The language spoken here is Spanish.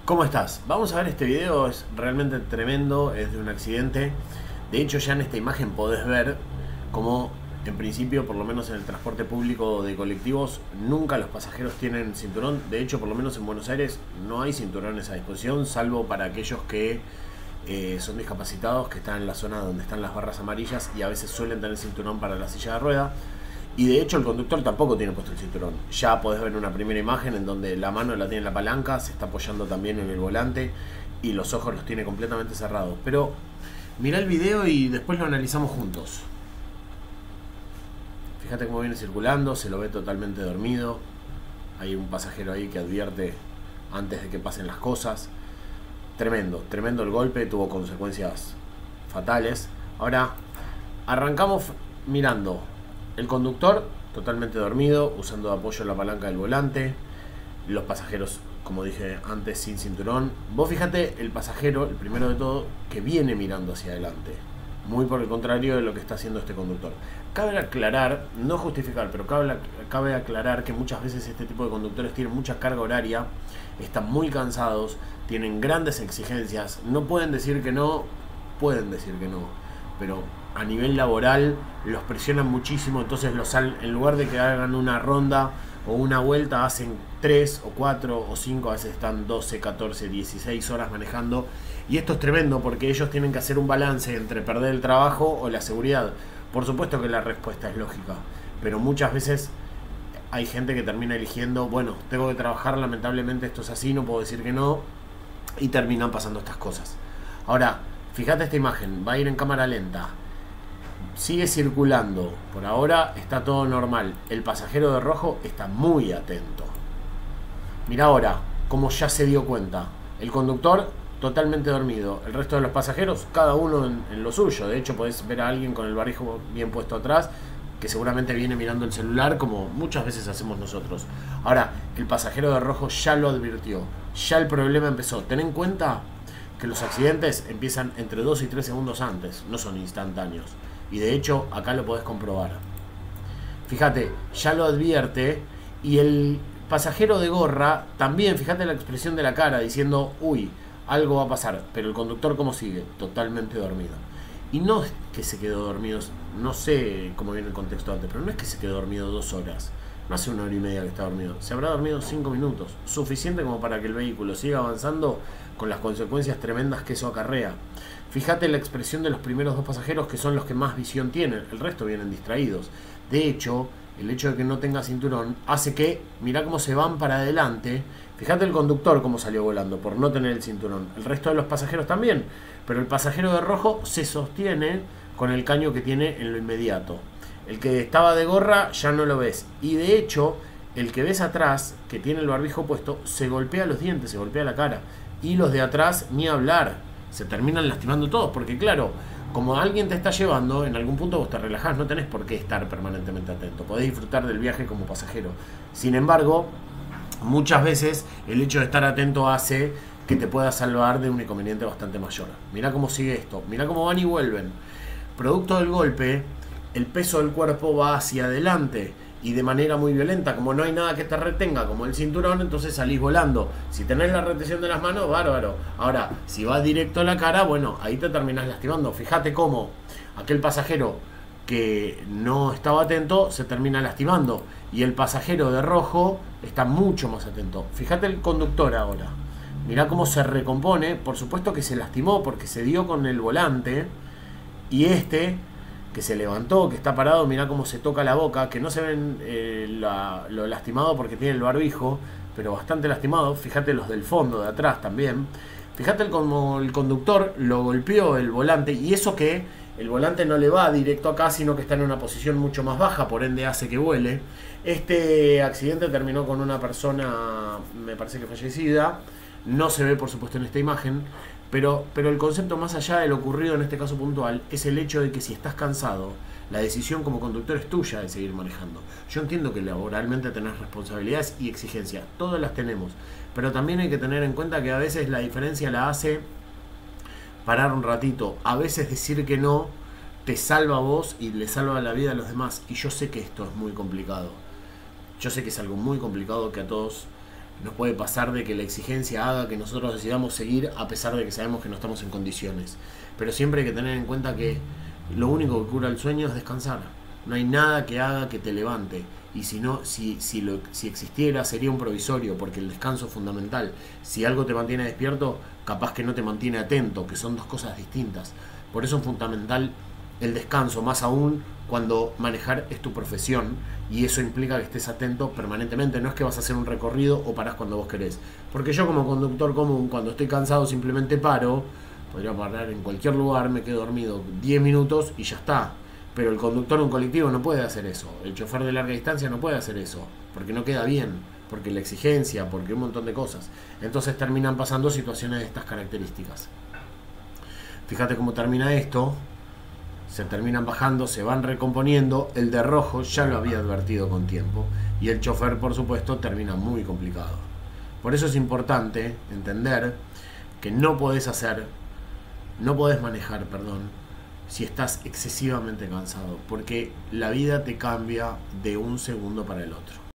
¿Cómo estás? Vamos a ver este video, es realmente tremendo, es de un accidente. De hecho, ya en esta imagen podés ver cómo, en principio, por lo menos en el transporte público de colectivos, nunca los pasajeros tienen cinturón. De hecho, por lo menos en Buenos Aires no hay cinturones a disposición, salvo para aquellos que son discapacitados, que están en la zona donde están las barras amarillas y a veces suelen tener cinturón para la silla de rueda. Y de hecho el conductor tampoco tiene puesto el cinturón. Ya podés ver una primera imagen en donde la mano la tiene en la palanca, se está apoyando también en el volante y los ojos los tiene completamente cerrados. Pero mirá el video y después lo analizamos juntos. Fíjate cómo viene circulando, se lo ve totalmente dormido. Hay un pasajero ahí que advierte antes de que pasen las cosas. Tremendo, tremendo el golpe, tuvo consecuencias fatales. Ahora arrancamos mirando el conductor totalmente dormido, usando de apoyo la palanca del volante. Los pasajeros, como dije antes, sin cinturón. Vos fíjate el pasajero, el primero de todo, que viene mirando hacia adelante. Muy por el contrario de lo que está haciendo este conductor. Cabe aclarar, no justificar, pero cabe aclarar que muchas veces este tipo de conductores tienen mucha carga horaria, están muy cansados, tienen grandes exigencias, no pueden decir que no, pueden decir que no, pero a nivel laboral los presionan muchísimo, entonces en lugar de que hagan una ronda o una vuelta, hacen 3 o 4 o 5, a veces están 12, 14, 16 horas manejando. Y esto es tremendo porque ellos tienen que hacer un balance entre perder el trabajo o la seguridad. Por supuesto que la respuesta es lógica, pero muchas veces hay gente que termina eligiendo, bueno, tengo que trabajar, lamentablemente esto es así, no puedo decir que no, y terminan pasando estas cosas. Ahora, fíjate esta imagen, va a ir en cámara lenta. Sigue circulando, por ahora está todo normal. El pasajero de rojo está muy atento. Mira ahora cómo ya se dio cuenta. El conductor totalmente dormido. El resto de los pasajeros, cada uno en lo suyo. De hecho, podés ver a alguien con el barbijo bien puesto atrás, que seguramente viene mirando el celular, como muchas veces hacemos nosotros. Ahora, el pasajero de rojo ya lo advirtió. Ya el problema empezó. Ten en cuenta que los accidentes empiezan entre 2 y 3 segundos antes. No son instantáneos. Y de hecho, acá lo podés comprobar. Fíjate, ya lo advierte. Y el pasajero de gorra también, fíjate la expresión de la cara, diciendo, uy, algo va a pasar. Pero el conductor, ¿cómo sigue? Totalmente dormido. Y no es que se quedó dormido, no sé cómo viene el contexto antes, pero no es que se quedó dormido 2 horas. No hace 1 hora y media que está dormido. Se habrá dormido 5 minutos. Suficiente como para que el vehículo siga avanzando con las consecuencias tremendas que eso acarrea. Fíjate la expresión de los primeros 2 pasajeros, que son los que más visión tienen. El resto vienen distraídos. De hecho, el hecho de que no tenga cinturón hace que, mirá cómo se van para adelante. Fíjate el conductor cómo salió volando por no tener el cinturón. El resto de los pasajeros también. Pero el pasajero de rojo se sostiene con el caño que tiene en lo inmediato. El que estaba de gorra ya no lo ves. Y de hecho, el que ves atrás, que tiene el barbijo puesto, se golpea los dientes, se golpea la cara. Y los de atrás, ni hablar. Se terminan lastimando todos. Porque claro, como alguien te está llevando, en algún punto vos te relajás. No tenés por qué estar permanentemente atento. Podés disfrutar del viaje como pasajero. Sin embargo, muchas veces el hecho de estar atento hace que te pueda salvar de un inconveniente bastante mayor. Mirá cómo sigue esto. Mirá cómo van y vuelven. Producto del golpe, el peso del cuerpo va hacia adelante y de manera muy violenta. Como no hay nada que te retenga, como el cinturón, entonces salís volando. Si tenés la retención de las manos, bárbaro. Ahora, si vas directo a la cara, bueno, ahí te terminás lastimando. Fíjate cómo aquel pasajero que no estaba atento se termina lastimando y el pasajero de rojo está mucho más atento. Fíjate el conductor ahora. Mirá cómo se recompone. Por supuesto que se lastimó porque se dio con el volante. Y este, que se levantó, que está parado, mirá cómo se toca la boca, que no se ven lo lastimado porque tiene el barbijo, pero bastante lastimado. Fíjate los del fondo, de atrás también. Fíjate como el conductor lo golpeó el volante, y eso que el volante no le va directo acá, sino que está en una posición mucho más baja, por ende hace que vuele. Este accidente terminó con una persona, me parece que fallecida. No se ve, por supuesto, en esta imagen. Pero el concepto, más allá de lo ocurrido en este caso puntual, es el hecho de que si estás cansado, la decisión como conductor es tuya de seguir manejando. Yo entiendo que laboralmente tenés responsabilidades y exigencias, todas las tenemos, pero también hay que tener en cuenta que a veces la diferencia la hace parar un ratito. A veces decir que no te salva a vos y le salva la vida a los demás. Y yo sé que esto es muy complicado. Yo sé que es algo muy complicado que a todos Nos puede pasar de que la exigencia haga que nosotros decidamos seguir a pesar de que sabemos que no estamos en condiciones. Pero siempre hay que tener en cuenta que lo único que cura el sueño es descansar. No hay nada que haga que te levante. Y si no, si existiera, sería un provisorio, porque el descanso es fundamental. Si algo te mantiene despierto, capaz que no te mantiene atento, que son dos cosas distintas. Por eso es fundamental el descanso, más aún cuando manejar es tu profesión, y eso implica que estés atento permanentemente. No es que vas a hacer un recorrido o parás cuando vos querés, porque yo como conductor común, cuando estoy cansado simplemente paro. Podría parar en cualquier lugar, me quedo dormido 10 minutos y ya está. Pero el conductor de un colectivo no puede hacer eso, el chofer de larga distancia no puede hacer eso, porque no queda bien, porque la exigencia, porque un montón de cosas. Entonces terminan pasando situaciones de estas características. Fíjate cómo termina esto. Se terminan bajando, se van recomponiendo. El de rojo ya lo había advertido con tiempo, y el chofer, por supuesto, termina muy complicado. Por eso es importante entender que no podés manejar, si estás excesivamente cansado, porque la vida te cambia de un segundo para el otro.